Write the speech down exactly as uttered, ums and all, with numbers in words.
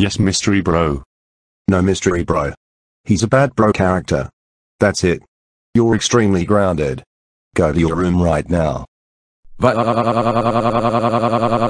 Yes, mystery bro. No mystery bro. He's a bad bro character. That's it. You're extremely grounded. Go to your room right now.